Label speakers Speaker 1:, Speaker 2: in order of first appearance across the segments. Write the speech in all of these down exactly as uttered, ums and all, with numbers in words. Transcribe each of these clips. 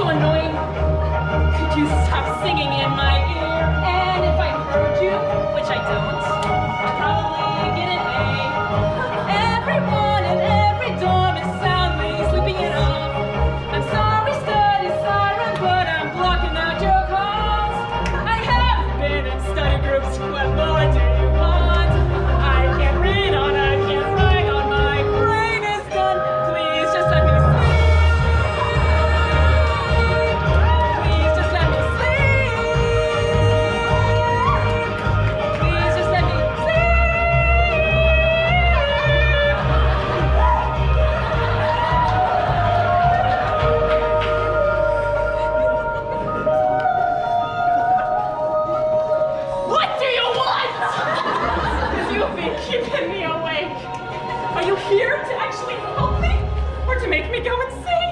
Speaker 1: so annoying. Could you stop singing in my ear? And if I heard you, which I don't, I'd probably get an A. Everyone in every dorm is soundly sleeping it off. I'm sorry, study siren, but I'm blocking out your calls. I haven't been in study groups. What more do you want? I can't read on, I can't write on, my brain is done. Please just let me sleep. Please just let me sleep. Please just let me sleep. What do you want? You've been keeping me awake. Are you here to actually help me? Or to make me go insane?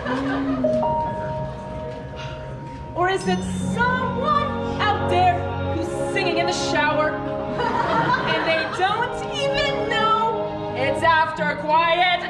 Speaker 1: Or is it someone out there who's singing in the shower? And they don't even know it's after quiet